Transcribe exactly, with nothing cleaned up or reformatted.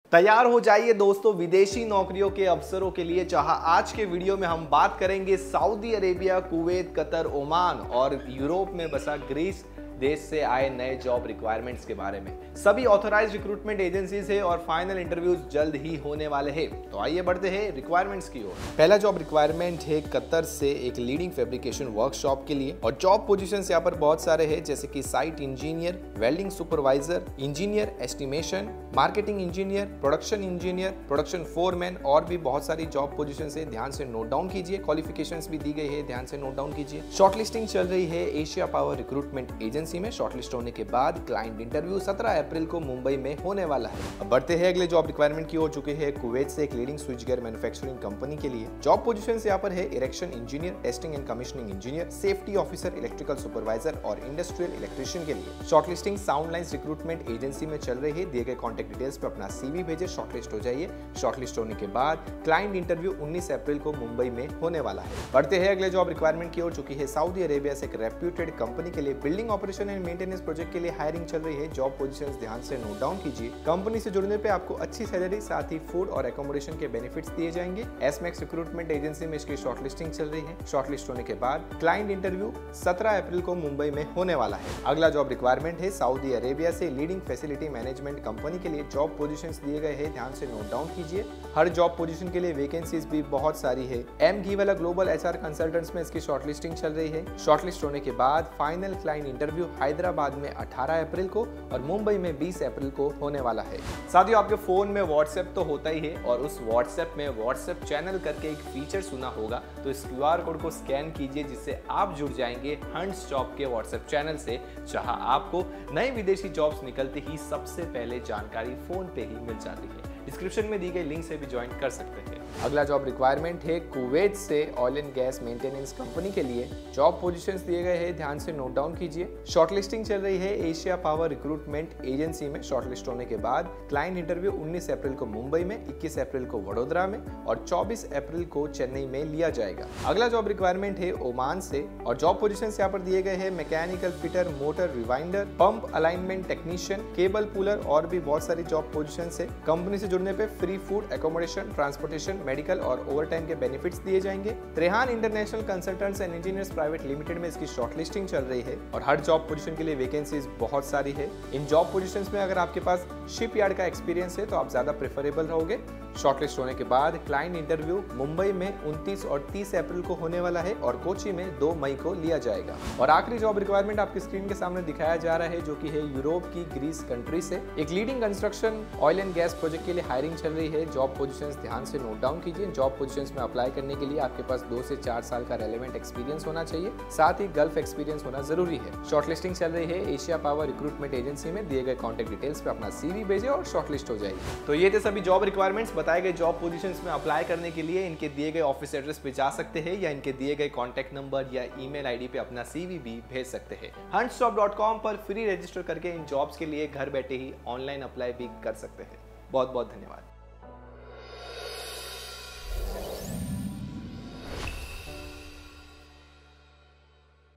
तैयार हो जाइए दोस्तों विदेशी नौकरियों के अवसरों के लिए। जहां आज के वीडियो में हम बात करेंगे Saudi Arabia, Kuwait, Qatar, Oman और यूरोप में बसा ग्रीस देश से आए नए जॉब रिक्वायरमेंट्स के बारे में। सभी ऑथराइज्ड रिक्रूटमेंट एजेंसीज है और फाइनल इंटरव्यूज जल्द ही होने वाले हैं। तो आइए बढ़ते हैं रिक्वायरमेंट्स की ओर। पहला जॉब रिक्वायरमेंट है कतर से एक लीडिंग फैब्रिकेशन वर्कशॉप के लिए और जॉब पोजीशंस यहाँ पर बहुत सारे हैं, जैसे कि site engineer, welding supervisor, engineer estimation, marketing engineer, production engineer, production foreman और भी बहुत सारी जॉब पोजीशंस है। ध्यान से नोट डाउन कीजिए। क्वालिफिकेशंस भी दी गई है, ध्यान से नोट डाउन कीजिए। शॉर्टलिस्टिंग चल रही है एशिया पावर रिक्रूटमेंट एजेंसी में। शॉर्टलिस्ट होने के बाद क्लाइंट इंटरव्यू सत्रह अप्रैल को मुंबई में होने वाला है। अब बढ़ते हैं अगले जॉब रिक्वायरमेंट की ओर। चुके हैं कुवैत से एक leading switch gear manufacturing company के लिए। जॉब पोजीशंस यहाँ पर है erection engineer, testing and commissioning engineer, safety officer, electrical supervisor और इंडस्ट्रियल इलेक्ट्रिशियन के लिए। Shortlisting Sound Lines recruitment agency में चल रही है। दिए गए कॉन्टैक्ट डिटेल्स पे अपना सीवी भेजे, शॉर्टलिस्ट हो जाइए। शॉर्टलिस्ट होने के बाद क्लाइंट इंटरव्यू उन्नीस अप्रैल को मुंबई में होने वाला है। बढ़ते हैं अगले जॉब रिक्वायरमेंट की ओर। चुकी है सऊदी अरेबिया से एक रेप्यूटेड कंपनी के लिए building operation and maintenance project के लिए हायरिंग चल रही है। जॉब पोजीशंस ध्यान से नोट डाउन कीजिए। कंपनी से जुड़ने पे आपको अच्छी सैलरी, साथ ही फूड और एकोमोडेशन के बेनिफिट्स दिए जाएंगे। एसमैक्स रिक्रूटमेंट एजेंसी में इसकी शॉर्टलिस्टिंग चल रही है। शॉर्टलिस्ट होने के बाद क्लाइंट इंटरव्यू सत्रह अप्रैल को मुंबई में होने वाला है। अगला जॉब रिक्वायरमेंट है सऊदी अरेबिया से लीडिंग फैसिलिटी मैनेजमेंट कंपनी के लिए। जॉब पोजीशंस दिए गए हैं, ध्यान से नोट डाउन कीजिए। हर जॉब पोजीशन के लिए वैकेंसीज भी बहुत सारी है। एम घी वाला ग्लोबल एचआर कंसल्टेंट्स में इसकी शॉर्टलिस्टिंग चल रही है। शॉर्टलिस्ट होने के बाद फाइनल क्लाइंट इंटरव्यू हैदराबाद में अठारह अप्रैल को और मुंबई में बीस अप्रैल को होने वाला है। साथियों, आपके फोन में व्हाट्सएप तो होता ही है और उस व्हाट्सएप में व्हाट्सएप चैनल करके एक फीचर सुना होगा, तो इस क्यूआर कोड को स्कैन कीजिए, जिससे आप जुड़ जाएंगे हंट्स जॉब के व्हाट्सएप चैनल से, जहां आपको नए विदेशी जॉब्स निकलते ही सबसे पहले जानकारी फोन पे ही मिल जाती है। डिस्क्रिप्शन में दी गई लिंक से भी ज्वाइन कर सकते हैं। अगला जॉब रिक्वायरमेंट है कुवैत से oil and gas maintenance company के लिए। जॉब पोजीशंस दिए गए हैं, ध्यान से नोट डाउन कीजिए। शॉर्टलिस्टिंग चल रही है एशिया पावर रिक्रूटमेंट एजेंसी में। शॉर्टलिस्ट होने के बाद क्लाइंट इंटरव्यू उन्नीस अप्रैल को मुंबई में, इक्कीस अप्रैल को वडोदरा में और चौबीस अप्रैल को चेन्नई में लिया जाएगा। अगला जॉब रिक्वायरमेंट है ओमान से और जॉब पोजीशंस यहाँ पर दिए गए हैं mechanical fitter, motor rewinder, pump alignment technician, cable puller और भी बहुत सारी जॉब पोजीशंस है। कंपनी से जुड़ने पे free food, accommodation, transportation, medical और ओवरटाइम के बेनिफिट्स दिए जाएंगे। Trehan International Consultants and Engineers Private Limited में इसकी शॉर्टलिस्टिंग चल रही है और हर जॉब पोजीशन के लिए वैकेंसीज बहुत सारी है। इन जॉब पोजीशंस में अगर आपके पास शिपयार्ड का एक्सपीरियंस है तो आप ज्यादा प्रेफरेबल रहोगे। शॉर्टलिस्ट होने के बाद क्लाइंट इंटरव्यू मुंबई में उनतीस और तीस अप्रैल को होने वाला है और कोची में दो मई को लिया जाएगा। और आखिरी जॉब रिक्वायरमेंट आपकी स्क्रीन के सामने दिखाया जा रहा है, जो कि है यूरोप की ग्रीस कंट्री से एक leading construction oil and gas project के लिए हायरिंग चल रही है। जॉब पोजीशंस ध्यान से नोट डाउन कीजिए। जॉब पोजीशंस में अप्लाई करने के लिए आपके पास दो से चार साल का रेलेवेंट एक्सपीरियंस होना चाहिए, साथ ही गल्फ एक्सपीरियंस होना जरूरी है। शॉर्टलिस्टिंग चल रही है एशिया पावर रिक्रूटमेंट एजेंसी में। दिए गए कॉन्टैक्ट डिटेल्स पे अपना सीवी भेजे और शॉर्टलिस्ट हो जाएगी। तो ये थे सभी जॉब रिक्वायरमेंट्स। बताए गए जॉब पोजीशंस में अप्लाई करने के लिए इनके दिए गए ऑफिस एड्रेस पे जा सकते हैं या इनके दिए गए कॉन्टैक्ट नंबर या ईमेल आईडी पे अपना सीवी भी भेज सकते हैं। हंट्स जॉब डॉट कॉम पर फ्री रजिस्टर करके इन जॉब्स के लिए घर बैठे ही ऑनलाइन अप्लाई भी कर सकते हैं। बहुत बहुत धन्यवाद।